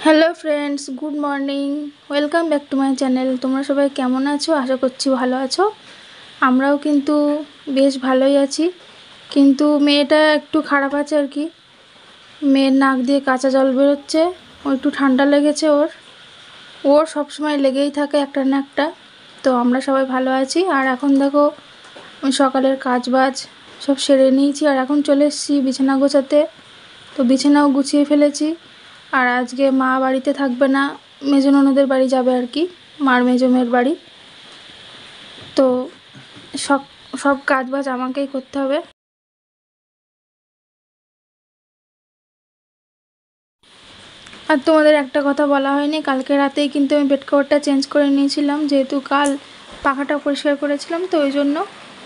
Hello friends, good morning. Welcome back to my channel. তোমরা সবাই কেমন আছো? আশা করছি ভালো আছো। আমরাও কিন্তু বেশ ভালোই আছি, কিন্তু মেয়েটা একটু খারাপ আছে আর কি। মেয়ের নাক দিয়ে কাঁচা জল বেরোচ্ছে, ও একটু ঠান্ডা লেগেছে। ওর সবসময় লেগেই থাকে একটা না একটা। তো আমরা সবাই ভালো আছি। আর এখন দেখো সকালের কাজ বাজ সব সেরে নিয়েছি, আর এখন চলে এসেছি বিছানা গোছাতে। তো বিছানাও গুছিয়ে ফেলেছি। আর আজকে মা বাড়িতে থাকবে না, মেজো ননদের বাড়ি যাবে আর কি, মার মেজো মেয়ের বাড়ি। তো সব সব কাজ বাজ আমাকেই করতে হবে। আর তোমাদের একটা কথা বলা হয়নি, কালকে রাতেই কিন্তু আমি বেড কভারটা চেঞ্জ করে নিয়েছিলাম, যেহেতু কাল পাখাটা পরিষ্কার করেছিলাম, তো ওই জন্য।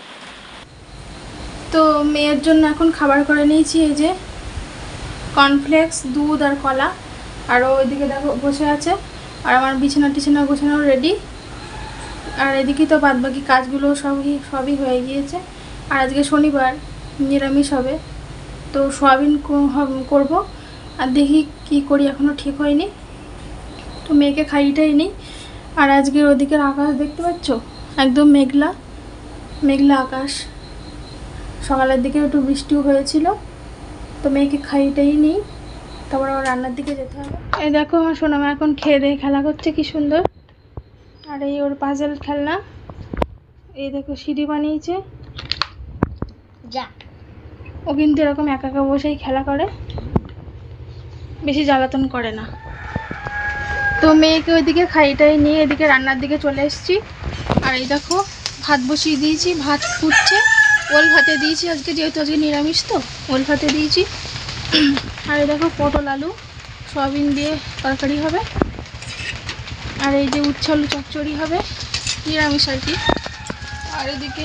তো মেয়ের জন্য এখন খাবার করে নিয়েছি, এই যে কর্নফ্লেক্স, দুধ আর কলা। আর ওইদিকে দেখো বসে আছে। আর আমার বিছানা টিছানা গোছানো রেডি। আর এদিকে তো বাদবাকি কাজগুলো সবই হয়ে গিয়েছে। আর আজকে শনিবার, নিরামিষ হবে। তো সোয়াবিন করব। আর দেখি কি করি, এখনও ঠিক হয়নি। তো মেয়েকে খাইয়েটাই নিই। আর আজকের ওদিকের আকাশ দেখতে পাচ্ছ, একদম মেঘলা মেঘলা আকাশ। সকালের দিকে একটু বৃষ্টিও হয়েছিল। তো মেয়েকে খাইয়েটাই নিই, তারপর আবার রান্নার দিকে যেতে হবে। এই দেখো আমার সোনামা এখন খেয়ে দিয়ে খেলা করছে, কি সুন্দর। আর এই ওর পাজেল খেলনা। এই দেখো সিঁড়ি বানিয়েছে যা। ও কিন্তু এরকম একা একা বসেই খেলা করে, বেশি জ্বালাতন করে না। তো মেয়েকে ওইদিকে খাইটাই নিয়ে এদিকে রান্নার দিকে চলে এসেছি। আর এই দেখো ভাত বসিয়ে দিয়েছি, ভাত ফুটছে। ওল ভাতে দিয়েছি আজকে, যেহেতু আজকে নিরামিষ, তো ওল ভাতে দিয়েছি। আর এই দেখো পটল আলু সয়াবিন দিয়ে তরকারি হবে। আর এই যে উচ্ছে আলু চচ্চড়ি হবে, নিরামিষ আর কি। আর এদিকে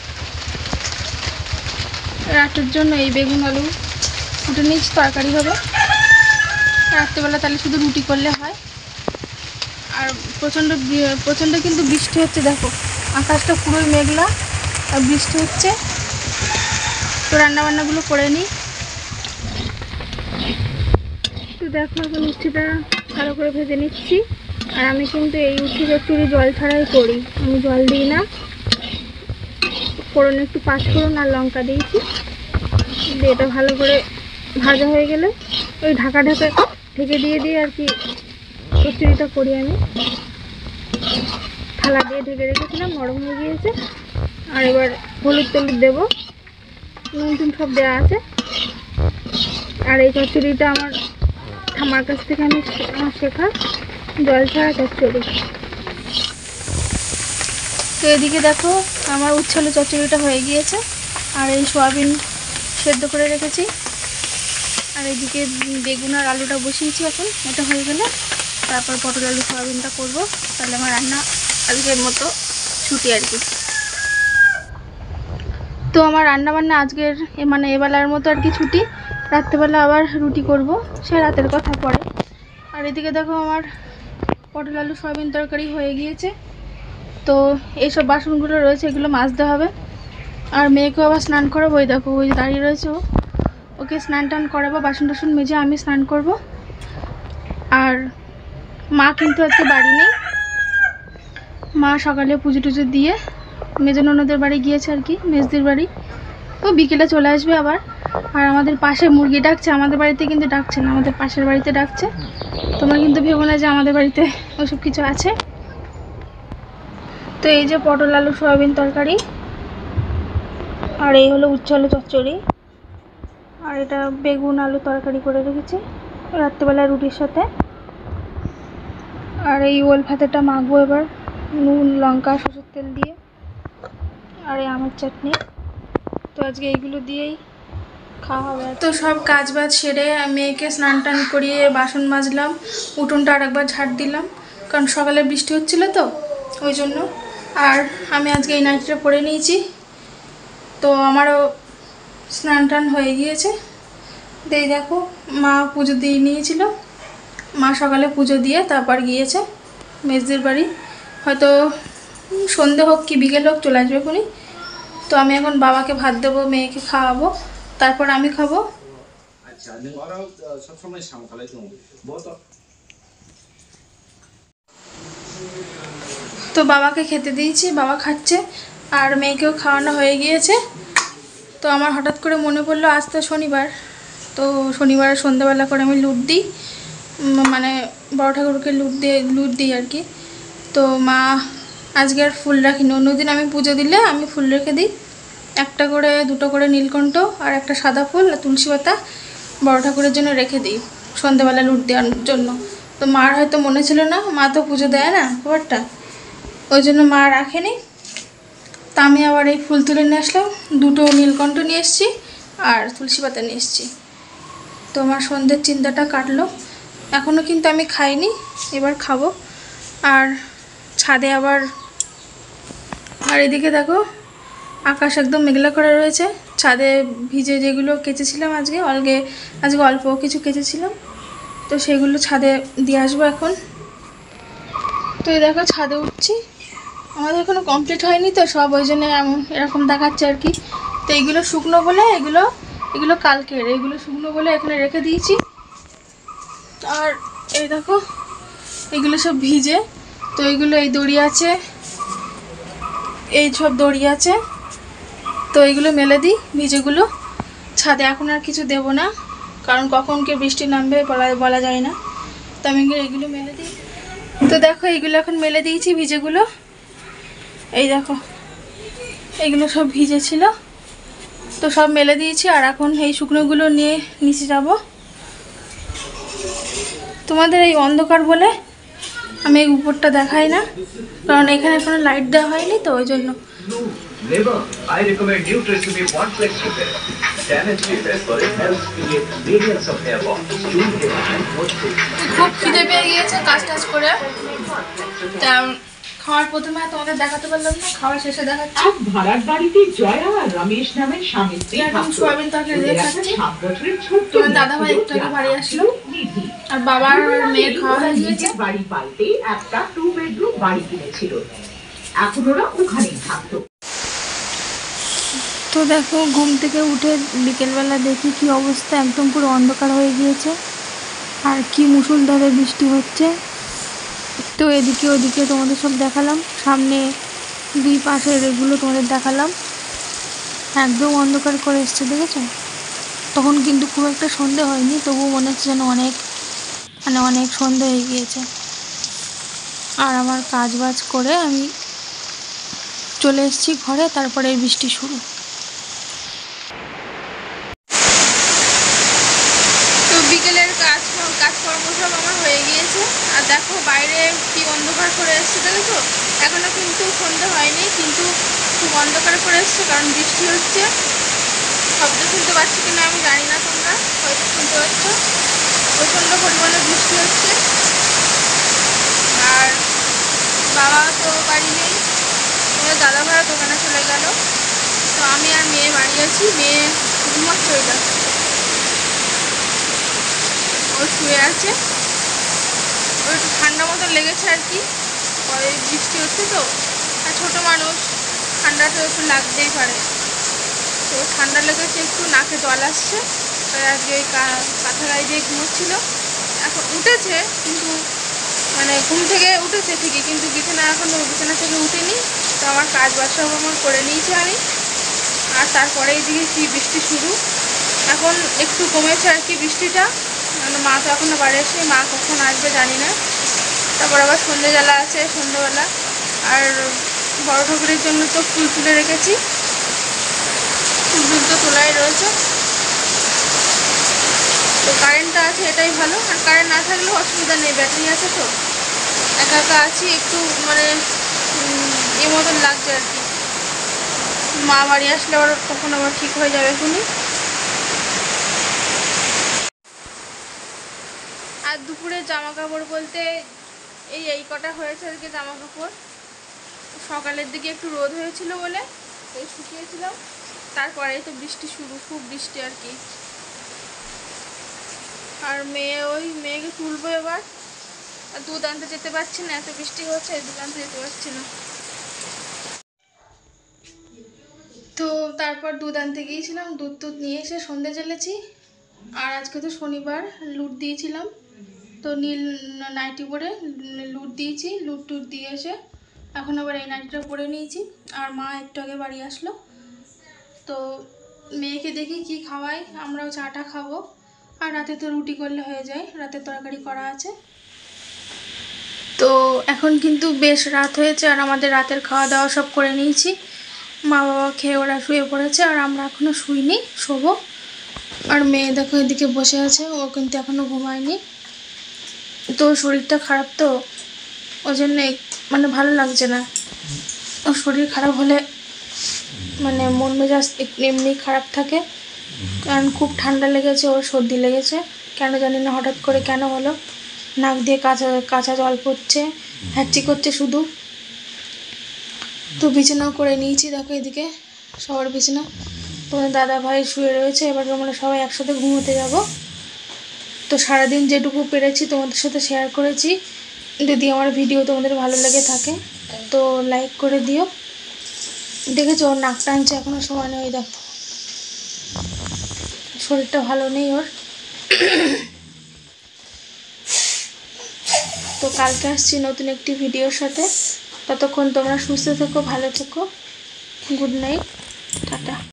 রাতের জন্য এই বেগুন আলু ফুটে নিয়েছি, তরকারি হবে। রাত্রেবেলা তাহলে শুধু রুটি করলে হয়। আর প্রচণ্ড প্রচণ্ড কিন্তু বৃষ্টি হচ্ছে, দেখো আকাশটা পুরোই মেঘলা আর বৃষ্টি হচ্ছে। তো রান্নাবান্নাগুলো করে নিই। তো দেখো এখন উচ্ছেটা ভালো করে ভেজে নিচ্ছি। আর আমি কিন্তু এই উচ্ছে চচ্চড়ি জল ছাড়াই করি, আমি জল দিই না। ফোড়নে একটু পাঁচফোড়ন আর লঙ্কা দিয়েছি, দিয়ে এটা ভালো করে ভাজা হয়ে গেলে ওই ঢাকা ঢেকে দিয়ে আর কি চচ্চড়িটা করি আমি। থালা দিয়ে ঢেকে রেখেছিলাম, নরম হয়ে গিয়েছে। আর এবার হলুদ টলুদ দেবো, নুন টুন সব দেওয়া আছে। আর এই চচ্চড়িটা আমার ঠাম্মার কাছ থেকে আমার শেখা জল ছাড়া চচ্চড়ি। তো এদিকে দেখো আমার উচ্ছে আলু চচ্চড়িটা হয়ে গিয়েছে। আর এই সোয়াবিন সেদ্ধ করে রেখেছি। আর এদিকে বেগুন আর আলুটা বসিয়েছি, এখন এটা হয়ে গেলে তারপর পটল আলু সোয়াবিনটা করবো। তাহলে আমার রান্না আজকের মতো ছুটি আর কি। তো আমার রান্নাবান্না আজকের মানে এবেলার মতো আর কি ছুটি। রাত্রেবেলা আবার রুটি করব, সে রাতের কথা পরে। আর এদিকে দেখো আমার পটল আলু সয়াবিন তরকারি হয়ে গিয়েছে। তো এইসব বাসনগুলো রয়েছে, এগুলো মাজতে হবে। আর মেয়েকেও আবার স্নান করাবো, ওই দেখো ওই দাঁড়িয়ে রয়েছে, ওকে স্নান টান করাবো, বাসন টাসন মেজে আমি স্নান করব। আর মা কিন্তু আজকে বাড়ি নেই, মা সকালে পুজো টুজো দিয়ে মেজো ননদের বাড়ি গিয়েছে আর কি, মেজদির বাড়ি। ও বিকেলে চলে আসবে আবার। আর আমাদের পাশে মুরগি ডাকছে, আমাদের বাড়িতে কিন্তু ডাকছে না, আমাদের পাশের বাড়িতে ডাকছে। তোমরা কিন্তু ভেবো না যে আমাদের বাড়িতে ওসব কিছু আছে। তো এই যে পটল আলু সয়াবিন তরকারি, আর এই হলো উচ্ছে আলু চচ্চড়ি। আর এটা বেগুন আলু তরকারি করে রেখেছি রাত্রেবেলা রুটির সাথে। আর এই ওল ভাতেটা মাখবো এবার নুন লঙ্কা সরষের তেল দিয়ে। আর এই আমের চাটনি। তো আজকে এইগুলো দিয়েই খাওয়া হবে। তো সব কাজ বাজ সেরে মেয়েকে স্নান টান করিয়ে বাসন মাজলাম, উঠোনটা আর একবার ঝাড় দিলাম, কারণ সকালে বৃষ্টি হচ্ছিল তো ওই জন্য। আর আমি আজকে এই নাইটিটা পরে নিয়েছি। তো আমারও স্নান টান হয়ে গিয়েছে। এই দেখো মা পুজো দিয়ে নিয়েছিল, মা সকালে পুজো দিয়ে তারপর গিয়েছে মেজদির বাড়ি। হয়তো সন্ধে হোক কি বিকেল হোক চলে আসবে এখনই। তো আমি এখন বাবাকে ভাত দেবো, মেয়েকে খাওয়াবো, তারপর আমি খাবো। তো বাবাকে খেতে দিয়েছি, বাবা খাচ্ছে, আর মেয়েকেও খাওয়ানো হয়ে গিয়েছে। তো আমার হঠাৎ করে মনে পড়লো আজ তো শনিবার, তো শনিবার সন্ধ্যাবেলা করে আমি লুট দিই, মানে বড় ঠাকুরকে লুট দিই আর কি। তো মা আজকে আর ফুল রাখিনি, অন্যদিন আমি পুজো দিলে আমি ফুল রেখে দিই, একটা করে দুটো করে নীলকণ্ঠ আর একটা সাদা ফুল আর তুলসী পাতা বড় ঠাকুরের জন্য রেখে দিই সন্ধ্যাবেলা লুট দেওয়ার জন্য। তো মার হয়তো মনে ছিল না, মা তো পুজো দেয় না ব্যাপারটা, ওই জন্য মা রাখেনি। তা আমি আবার এই ফুল তুলে নিয়ে আসলাম, দুটো নীলকণ্ঠ নিয়ে এসেছি আর তুলসী পাতা নিয়ে এসেছি। তো আমার সন্ধ্যের চিন্তাটা কাটলো। এখনও কিন্তু আমি খাইনি, এবার খাবো। আর ছাদে আবার, আর এদিকে দেখো আকাশ একদম মেঘলা করে রয়েছে। ছাদে ভিজে যেগুলো কেচেছিলাম আজকে অল্প কিছু কেচেছিলাম, তো সেগুলো ছাদে দিয়ে আসবো এখন। তো এই দেখো ছাদে উঠছি, আমাদের এখনও কমপ্লিট হয়নি তো সব, ওই জন্য এরকম দেখাচ্ছে আর কি। তো এইগুলো শুকনো বলে এগুলো কালকের, এইগুলো শুকনো বলে এখানে রেখে দিয়েছি। আর এই দেখো এগুলো সব ভিজে, তো এইগুলো এই দড়ি আছে, এই সব দড়ি আছে, তো এইগুলো মেলে দিই ভিজেগুলো ছাদে। এখন আর কিছু দেব না, কারণ কখন কে বৃষ্টি নামবে বলা যায় না। তো আমি এইগুলো মেলে দিই। তো দেখো এইগুলো এখন মেলে দিয়েছি ভিজেগুলো, এই দেখো এইগুলো সব ভিজে ছিল, তো সব মেলে দিয়েছি। আর এখন এই শুকনোগুলো নিয়ে নিচে যাব। তোমাদের এই অন্ধকার বলে আমি এই উপরটা দেখাই না, কারণ এখানে কোনো লাইট দেওয়া হয়নি, তো ওই জন্য। খুব খিদে পেয়ে গিয়েছে কাজ টাজ করে, খাওয়ার প্রথমে তোমাদের দেখাতে পারলাম না, খাওয়ার শেষে দেখাচ্ছি। ভাড়ার বাড়িতে জয়া আর রমেশ নামের স্বামী স্ত্রী এখন সোয়াবিন তরকারি দিয়ে খাচ্ছি। তোমার দাদা ভাই একটু আগে বাড়ি আসলো, আর বাবার মেয়ের খাওয়া হয়ে গিয়েছে। বাড়ি পাল্টে একটা 2 বেডরুম বাড়ি কিনেছিল, এখন ওরা ওখানেই থাকতো। তো দেখো ঘুম থেকে উঠে বিকেলবেলা দেখি কি অবস্থা, একদম পুরো অন্ধকার হয়ে গিয়েছে, আর কি মুষলধারে বৃষ্টি হচ্ছে। তো এদিকে ওদিকে তোমাদের সব দেখালাম, সামনে দুই পাশের এগুলো তোমাদের দেখালাম, একদম অন্ধকার করে এসছে দেখেছো। তখন কিন্তু খুব একটা সন্ধে হয়নি, তবুও মনে হচ্ছে যেন অনেক সন্ধে হয়ে গিয়েছে। আর আমার কাজ বাজ করে আমি চলে এসেছি ঘরে, তারপরে বৃষ্টি শুরু। তো বিকেলের কাজকর্ম সব আমার হয়ে গিয়েছে। আর দেখো বাইরে কি অন্ধকার করে এসছে দেখেছো, এখনো কিন্তু সন্ধে হয়নি, কিন্তু খুব অন্ধকার করে এসছে, কারণ বৃষ্টি হচ্ছে। শব্দ শুনতে পাচ্ছি কিনা আমি জানি না, তোমরা হয়তো শুনতে পাচ্ছ, প্রচণ্ড পরিমাণে বৃষ্টি হচ্ছে। আর বাবা তো বাড়ি নেই, তোমাদের দাদা ভাইয়া দোকানে চলে গেল, তো আমি আর মেয়ে বাড়ি আছি। মেয়ে ঘুমাচ্ছে, ওইটা ও শুয়ে আছে, ওর একটু ঠান্ডা মতন লেগেছে আর কি, পরে বৃষ্টি হচ্ছে তো, আর ছোটো মানুষ ঠান্ডা তো একটু লাগতেই পারে। তো ঠান্ডা লেগেছে, একটু নাকে জল আসছে, তাই আজকে ওই কাঁথা গায়ে দিয়ে ঘুমোচ্ছিল। এখন উঠেছে, কিন্তু মানে ঘুম থেকে উঠেছে ঠিকই, কিন্তু বিছানা থেকে উঠেনি। তো আমার কাজ বাজ সব আমার করে নিয়েছি আমি। আর তারপরে এইদিকে কি বৃষ্টি শুরু, এখন একটু কমেছে আর কি বৃষ্টিটা, মানে মা তো এখনও বাড়ি আসেনি, মা কখন আসবে জানি না। তারপর আবার সন্ধে জ্বালা আছে সন্ধ্যেবেলা। আর বড় ঠাকুরের জন্য তো ফুল তুলে রেখেছি, ফুল তো তোলাই রয়েছে। তো কারেন্টটা আছে এটাই ভালো, আর কারেন্ট না থাকলেও অসুবিধা নেই, ব্যাটারি আছে তো। একা একা আছি, একটু মানে মতন লাগছে আর কি। মা বাড়ি আসলে আবার তখন আবার ঠিক হয়ে যাবে এখনই। আর দুপুরে জামা কাপড় বলতে এই কটা হয়েছে আজকে জামা কাপড়। সকালের দিকে একটু রোদ হয়েছিল বলে এই শুকিয়েছিলাম, তারপরেই তো বৃষ্টি শুরু, খুব বৃষ্টি আর কি। আর মেয়েকে তুলবো এবার, আর দুধ আনতে যেতে পারছি না, এত বৃষ্টি হচ্ছে, দুধ আনতে যেতে পারছি না। তো তারপর দুধ আনতে গিয়েছিলাম, দুধ নিয়ে এসে সন্ধে জ্বেলেছি। আর আজকে তো শনিবার, লুট দিয়েছিলাম। তো নীল নাইটি পরে লুট দিয়েছি, লুট টুট দিয়ে এসে এখন আবার এই নাইটিটা পরে নিয়েছি। আর মা একটু আগে বাড়ি আসলো, তো মেয়েকে দেখি কি খাওয়াই, আমরাও চাটা খাবো। আর রাতে তো রুটি করলে হয়ে যায়, রাতে তরকারি করা আছে। তো এখন কিন্তু বেশ রাত হয়েছে আর আমাদের রাতের খাওয়া দাওয়া সব করে নিয়েছি। মা বাবা খেয়ে ওরা শুয়ে পড়েছে আর আমরা এখনও শুইনি, শোবো। আর মেয়ে দেখো এদিকে বসে আছে, ও কিন্তু এখনও ঘুমায়নি। তো শরীরটা খারাপ, তো ওই জন্যে মানে ভালো লাগছে না। ওর শরীর খারাপ হলে মানে মন মেজাজ এমনি খারাপ থাকে, কারণ খুব ঠান্ডা লেগেছে, ওর সর্দি লেগেছে, কেন জানি না হঠাৎ করে কেন হলো। নাক দিয়ে কাঁচা কাঁচা জল পড়ছে, হ্যাচি করছে শুধু। তো বিছানাও করে নিয়েছি, দেখো এদিকে সবার বিছানা। তোমাদের দাদা ভাই শুয়ে রয়েছে, এবার আমরা সবাই একসাথে ঘুমোতে যাব। তো সারাদিন যেটুকু পেরেছি তোমাদের সাথে শেয়ার করেছি। যদি আমার ভিডিও তোমাদের ভালো লেগে থাকে তো লাইক করে দিও। দেখেছো ওর নাক টানছে, এখনও সময় নেই, দেখো শরীরটা ভালো নেই ওর। তো কালকে আসছি নতুন একটি ভিডিওর সাথে। ততক্ষণ তোমরা সুস্থ থেকো, ভালো থেকো। Good night, tata.